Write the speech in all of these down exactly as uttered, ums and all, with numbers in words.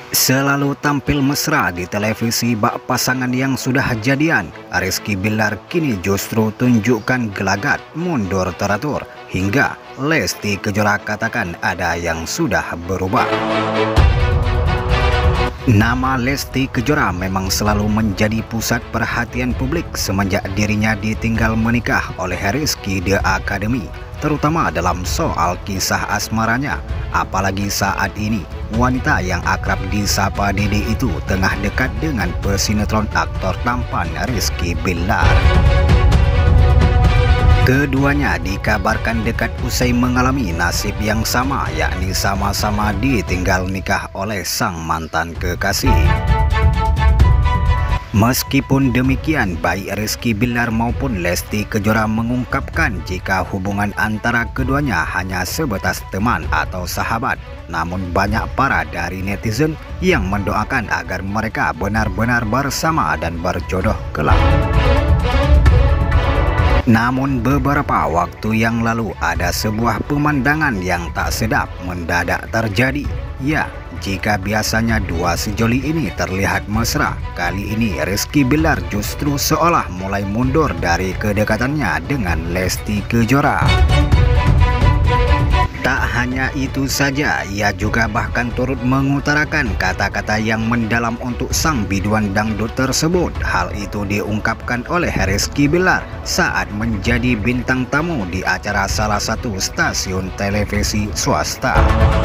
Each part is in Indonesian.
Selalu tampil mesra di televisi bak pasangan yang sudah jadian, Rizky Billar kini justru tunjukkan gelagat mundur teratur hingga Lesti Kejora katakan ada yang sudah berubah. Nama Lesti Kejora memang selalu menjadi pusat perhatian publik semenjak dirinya ditinggal menikah oleh Rizky The Academy, terutama dalam soal kisah asmaranya. Apalagi saat ini, wanita yang akrab disapa Dede itu tengah dekat dengan pesinetron aktor tampan Rizky Billar. Keduanya dikabarkan dekat usai mengalami nasib yang sama, yakni sama-sama ditinggal nikah oleh sang mantan kekasih. Meskipun demikian, baik Rizky Billar maupun Lesti Kejora mengungkapkan jika hubungan antara keduanya hanya sebatas teman atau sahabat. Namun banyak para dari netizen yang mendoakan agar mereka benar-benar bersama dan berjodoh kelak. Namun beberapa waktu yang lalu ada sebuah pemandangan yang tak sedap mendadak terjadi. Ya, jika biasanya dua sejoli ini terlihat mesra, kali ini Rizky Billar justru seolah mulai mundur dari kedekatannya dengan Lesti Kejora. Tak hanya itu saja, ia juga bahkan turut mengutarakan kata-kata yang mendalam untuk sang biduan dangdut tersebut. Hal itu diungkapkan oleh Rizky Billar saat menjadi bintang tamu di acara salah satu stasiun televisi swasta.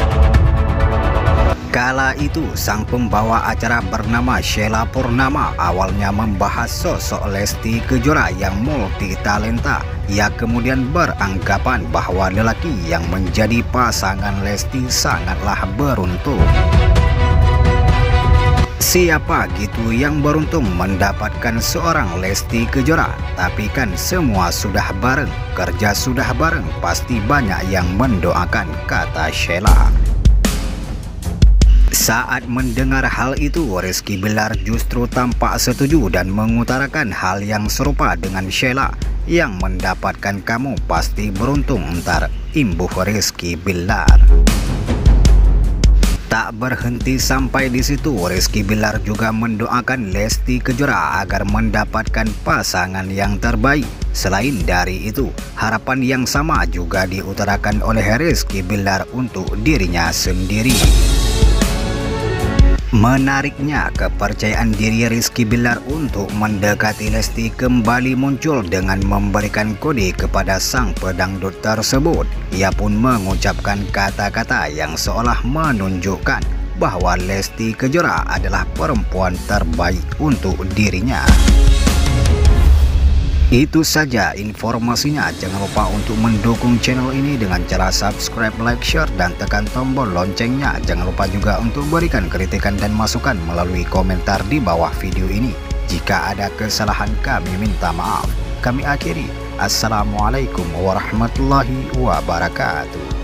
Kala itu, sang pembawa acara bernama Sheila Purnama awalnya membahas sosok Lesti Kejora yang multitalenta. Ia kemudian beranggapan bahwa lelaki yang menjadi pasangan Lesti sangatlah beruntung. Siapa gitu yang beruntung mendapatkan seorang Lesti Kejora? Tapi kan semua sudah bareng, kerja sudah bareng, pasti banyak yang mendoakan, kata Sheila. Saat mendengar hal itu, Rizky Billar justru tampak setuju dan mengutarakan hal yang serupa dengan Sheila, yang mendapatkan kamu pasti beruntung ntar, imbuh Rizky Billar. Tak berhenti sampai di situ, Rizky Billar juga mendoakan Lesti Kejora agar mendapatkan pasangan yang terbaik. Selain dari itu, harapan yang sama juga diutarakan oleh Rizky Billar untuk dirinya sendiri. Menariknya, kepercayaan diri Rizky Billar untuk mendekati Lesti kembali muncul dengan memberikan kode kepada sang pedangdut tersebut. Ia pun mengucapkan kata-kata yang seolah menunjukkan bahwa Lesti Kejora adalah perempuan terbaik untuk dirinya. Itu saja informasinya. Jangan lupa untuk mendukung channel ini dengan cara subscribe, like, share, dan tekan tombol loncengnya. Jangan lupa juga untuk berikan kritikan dan masukan melalui komentar di bawah video ini. Jika ada kesalahan, kami minta maaf. Kami akhiri. Assalamualaikum warahmatullahi wabarakatuh.